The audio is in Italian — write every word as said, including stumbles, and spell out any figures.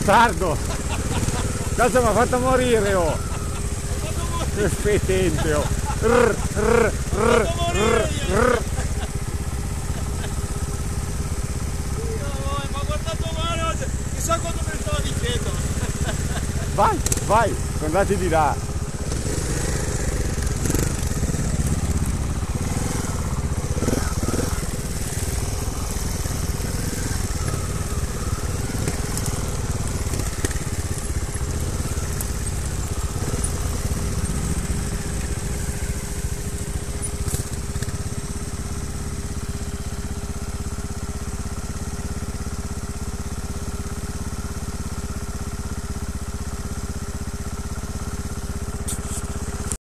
bastardo! Cazzo mi ha fatto morire, oh! Che spetente, oh! Rr, rr, rr, rr, rr. Ma guardato male, chissà quando me lo stava dicendo. Vai, vai, sono andati di là.